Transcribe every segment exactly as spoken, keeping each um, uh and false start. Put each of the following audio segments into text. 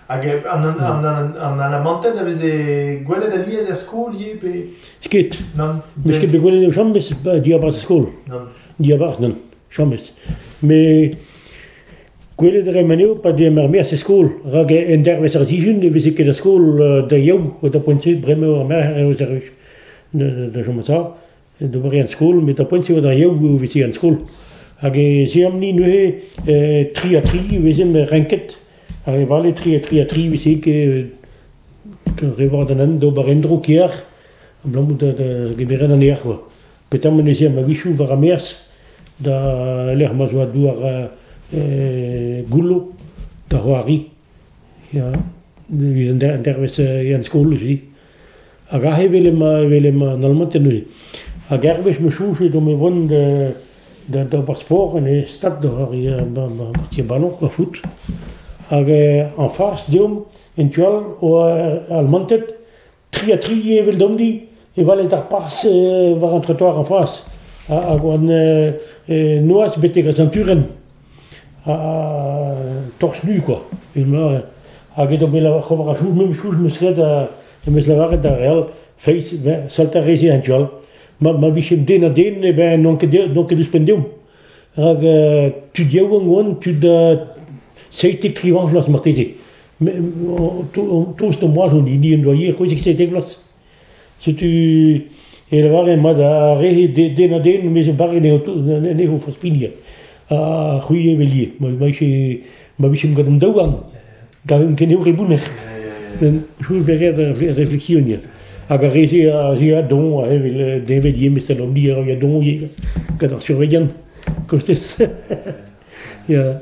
Hag an an amantenn a veze gwelet a liez er skol ie pe... Sket. Non. Mais sket be gwelet o chambez, di a bas skol. Non. Di a bas, non. Chambez. Mais gwelet ar emaneo pa di mar mer se skol. Rag en dervez ar zijun, e veze ket a skol da yaou, o da poenset bremeo ar mer eo zerruch. Da chom sa. Da bari an skol, met da poenset o da yaou o veze an skol. Hag e se am ni neuhe tri a tri, vezem renket. Hag e vale tri a tri a tri, veze ket revard an an, do bar endro kier, blammout da geberen an er, quoi. Petam en eze am a vichou var a mers, da l'er ma zo a douar goullo, da hoari. Ja, en dervez an skol ezi. Hag ahe velem an almanten ezi. Hag ervez me chouche do me vont da bar sport en e stad da hari marti ballon, quoi, foot. Hag en face deom, en tual, o almantet, tri a tri evel domdi, e valet ar pars war an trottoir en face. Hag oan noaz betek a centuren, torse nu, quoi. Hag edo me la chobar a chouch, mem chouch meus ret a meus lavaret da real, feiz, salta reze en tual. Ma vichem den a den, e ben non ket eus pendeom. Hag tu diaou an goan, tu da seitek trivan vlas marteze. Tost an moaz on ni en doyer, koizek seitek vlas. Setu, e la varen ma da rehe den a den, mez e barre ne ho faspinia. A c'hwi evelie. Ma vichem gant an daouan. Gavem ken eo rebounech. Chou berret a reflexionia. Hag a reze a ze a don, a hevel devet ye mes an omni a a don ye, gant ar surveillant, kostez. Ya.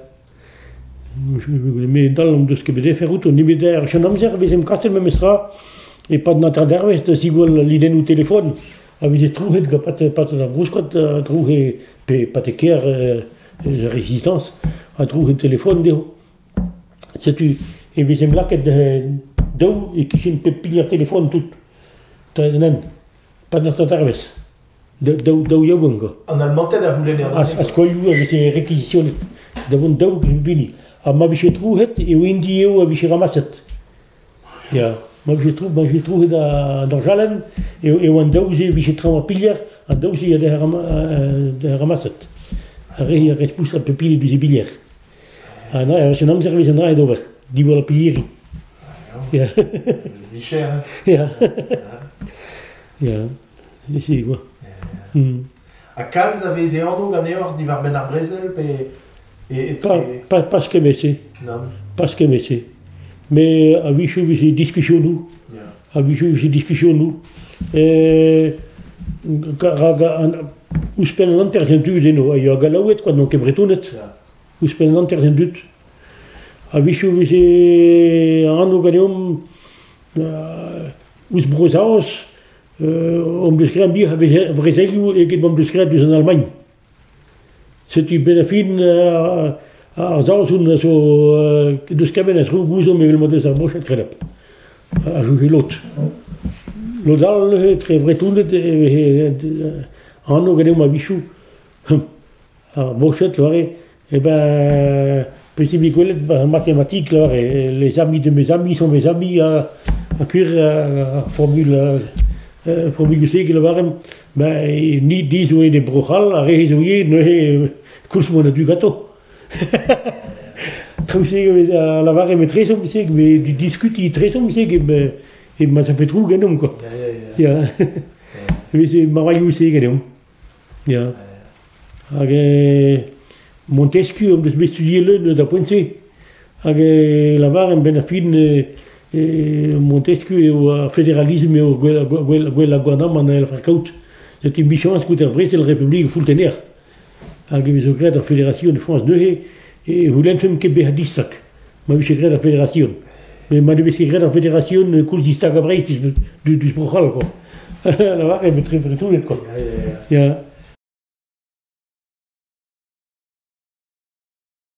Me dal om deus ket bet efer out, ni bet ar chan amzer vezem kastel me mesra, e pad natar dervez da sigol liden ou telefon, a veze trouhet ga pat an brouskot, a trouhet pe pat e ker resistance, a trouhet telefon deo. Setu, e vezem laket daou e kichin pe pil ar telefon tout. Ta enen, pad natar dervez. Daou yaouan, go. An almanten a voulen eo. A skoiou a veze requisitionet. Davon daou bini. A ma viche trouhet e o indi eo a viche ramaset. Ya, ma viche trouhet d'ar jalen e o an daouze viche tram a pilier, an daouze a da ramaset. A rehi a respous a pepile duze bilier. A na, a chen amzer vez an dra edo ver, dibol a pilieri. Ya. Eus vicher, hein. Ya. Ya, ezi, quoi. A kalz a veze anno gant eor di var ben ar brezel pe... Pas pas ket mese. Non. Pas ket mese. Me a vichou veze diskussion nou. A vichou veze diskussion nou. Rag ouspen an anterzendud eno. A yo a galaouet, quoi, non ket bretounet. Ouspen an anterzendud. A vichou veze anno gant eom ous brozaos om deus gret bir a vrezelioù e get om deus gret deus an Almagne. Setu ben a fin ar zaozoun zo deus kaben ez rou gouzom evel modez ar brochet kredap. A jouge lot. Lot al tre vretounet anno gant eom a vichou ar brochet loare, e ben possibli gwelet mathématique loare, les amis de mes amis sont mes amis a kuir ar formule formule seg loarem, ben ni di zo e de brochal a rehe zo ye neuhe kous mon a du gato. Trouseg a lavare me tresom seg, me di diskuti tresom seg, e ma ça fait trou genom, quoi. Ya. Me se marayou seg genom. Ya. Hag Montesquieu om deus bestudie leun da poense. Hag lavare ben a fin Montesquieu eo a federalisme eo gwell a gwanam an el farkaout. Zet e bichans kout ar Bresel Republik fultener. Hag e vezo gret ar Fédération de France neuhe, e voulen fem ket bet distak. Ma vise gret ar Fédération. Me ma ne vise gret ar Fédération koulz distak a Brest, dus brochal, quoi. La var e bet tre bretounet, quoi. Ya.